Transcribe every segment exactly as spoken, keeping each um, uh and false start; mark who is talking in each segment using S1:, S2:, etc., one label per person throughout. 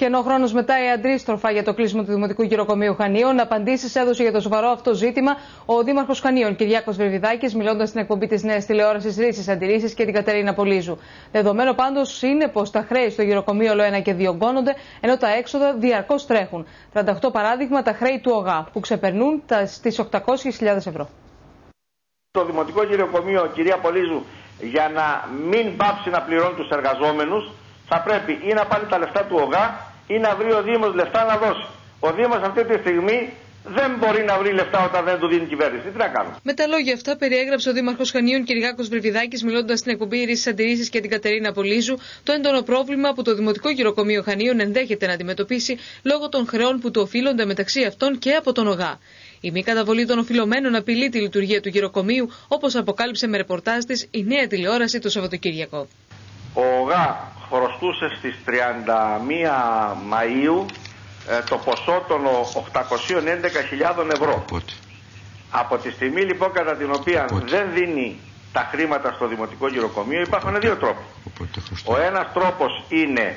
S1: Κενό χρόνο μετά η αντίστροφα για το κλείσιμο του Δημοτικού Γυροκομείου Χανίων, απαντήσεις έδωσε για το σοβαρό αυτό ζήτημα ο Δήμαρχος Χανίων, Κυριάκος Βρεβιδάκης, μιλώντας στην εκπομπή της Νέας Τηλεόρασης Ρίτσης Αντιρρήσεις και την Κατερίνα Πολύζου. Δεδομένο πάντως είναι πως τα χρέη στο γυροκομείο όλο ένα και διωγγώνονται, ενώ τα έξοδα διαρκώς τρέχουν. τριάντα οκτώ παράδειγμα τα χρέη του ΟΓΑ, που ξεπερνούν τις οκτακόσιες χιλιάδες ευρώ.
S2: Το Δημοτικό Γυροκομείο, κυρία Πολύζου, για να μην πάψει να πληρώνει τους εργαζόμενους, θα πρέπει ή να πάρει τα λεφτά του ΟΓΑ ή να βρει ο Δήμος λεφτά να δώσει. Ο Δήμος αυτή τη στιγμή δεν μπορεί να βρει λεφτά όταν δεν του δίνει η κυβέρνηση. Τι να κάνουμε.
S1: Με τα λόγια αυτά, περιέγραψε ο Δήμαρχος Χανίων Κυριάκος Βρεβιδάκης, μιλώντας στην εκπομπή Ρίτσης Αντιρρήσεις και την Κατερίνα Πολύζου, το έντονο πρόβλημα που το Δημοτικό Γυροκομείο Χανίων ενδέχεται να αντιμετωπίσει λόγω των χρεών που του οφείλονται μεταξύ αυτών και από τον ΟΓΑ. Η μη καταβολή των οφειλωμένων απειλεί τη λειτουργία του γυροκομείου, όπως αποκάλυψε με ρεπορτάζ της η Νέα Τηλεόραση το Σαββατοκύριακο.
S2: Ο ΟΓΑ χρωστούσε στις τριάντα μία Μαΐου ε, το ποσό των οκτακοσίων έντεκα χιλιάδων ευρώ. Πότε. Από τη στιγμή λοιπόν κατά την οποία Πότε. δεν δίνει τα χρήματα στο Δημοτικό Γυροκομείο, υπάρχουν δύο τρόποι. Ο ένας τρόπος είναι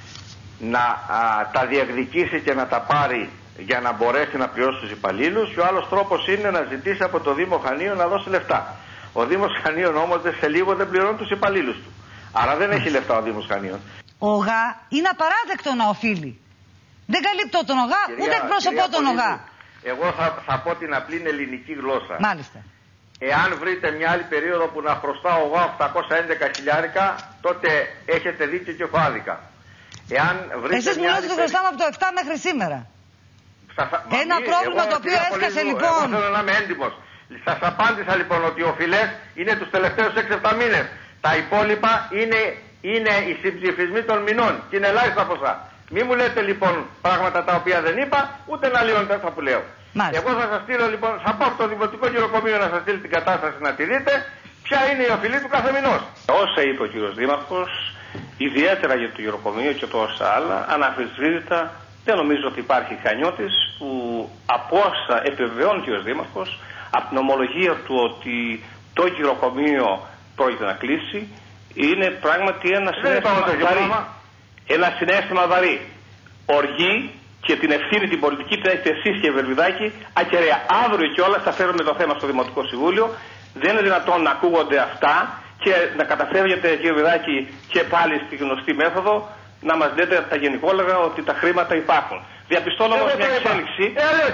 S2: να α, τα διεκδικήσει και να τα πάρει για να μπορέσει να πληρώσει τους υπαλλήλους, και ο άλλος τρόπος είναι να ζητήσει από το Δήμο Χανίων να δώσει λεφτά. Ο Δήμος Χανίων όμως σε λίγο δεν πληρώνει τους υπαλλήλους του. Άρα δεν έχει λεφτά ο Δήμος Χανίων.
S3: Ο ΟΓΑ είναι απαράδεκτο να οφείλει. Δεν καλύπτω τον ΟΓΑ, κυρία, ούτε εκπροσωπώ τον ΟΓΑ.
S2: Εγώ θα, θα πω την απλή ελληνική γλώσσα.
S3: Μάλιστα.
S2: Εάν βρείτε μια άλλη περίοδο που να χρωστά ο ΟΓΑ οκτακόσια έντεκα χιλιάρικα, τότε έχετε δίκιο και έχω άδικα. Εάν βρείτε
S3: Εσείς μου λέτε ότι το χρωστάμε από το επτά μέχρι σήμερα.
S2: Σας,
S3: Ένα
S2: μη,
S3: πρόβλημα
S2: εγώ,
S3: το οποίο έσκασε
S2: λίγο,
S3: λοιπόν.
S2: Εγώ θέλω να είμαι έντιμος. Σας απάντησα λοιπόν ότι οι οφειλές είναι τους τελευταίους έξι επτά μήνες. Τα υπόλοιπα είναι, είναι οι συμψηφισμοί των μηνών και είναι ελάχιστα ποσά. Μη μου λέτε λοιπόν πράγματα τα οποία δεν είπα, ούτε να λιώνετε αυτά που λέω. Μάλιστα. Εγώ θα σας στείλω λοιπόν, θα πάω στο Δημοτικό Γυροκομείο να σας στείλει την κατάσταση να τη δείτε, ποια είναι η οφειλή του κάθε μηνός.
S4: Όσα είπε ο κύριος Δήμαρχος, ιδιαίτερα για το γυροκομείο και τόσα άλλα, αναμφισβήτητα, δεν νομίζω ότι υπάρχει Χανιώτης που από όσα επιβεβαιώνει ο κύριος Δήμαρχος, από την ομολογία του ότι το γυροκομείο πρόκειται να κλείσει, είναι πράγματι ένα συναίσθημα βαρύ. Ένα συναίσθημα βαρύ. Οργή και την ευθύνη την πολιτική που έχετε εσείς και η Βρεβιδάκη ακεραία. Αύριο κιόλας θα φέρουμε το θέμα στο Δημοτικό Συμβούλιο. Δεν είναι δυνατόν να ακούγονται αυτά και να καταφεύγετε, κύριε Βρεβιδάκη, και πάλι στη γνωστή μέθοδο να μας λέτε τα γενικόλογα ότι τα χρήματα υπάρχουν. Διαπιστώνω όμως μια εξέλιξη,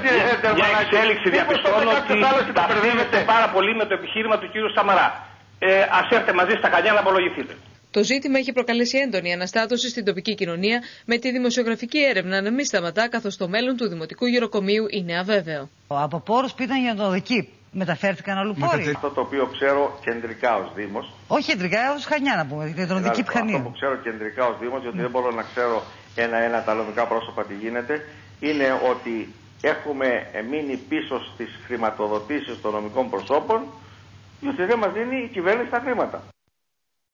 S4: μια εξέλιξη διαπιστώνω ότι ταυτίζεται πάρα πολύ με το επιχείρημα του κύριου Σαμαρά. Ε, ας έρθετε μαζί στα Χανιά να απολογηθείτε.
S1: Το ζήτημα έχει προκαλέσει έντονη αναστάτωση στην τοπική κοινωνία, με τη δημοσιογραφική έρευνα να μην σταματά, καθώς το μέλλον του Δημοτικού Γυροκομείου είναι αβέβαιο.
S3: Από πόρους που ήταν για τον οδική, μεταφέρθηκαν αλλού πόροι.
S2: Αυτό το οποίο ξέρω κεντρικά ως Δήμος.
S3: Όχι κεντρικά, ως Χανιά να πούμε, για τον οδική Χανίων.
S2: Αυτό που ξέρω κεντρικά ως Δήμος, γιατί mm. δεν μπορώ να ξέρω ένα-ένα τα νομικά πρόσωπα τι γίνεται, είναι ότι έχουμε μείνει πίσω στις χρηματοδοτήσεις των νομικών προσώπων, διότι δεν μας δίνει η κυβέρνηση τα χρήματα.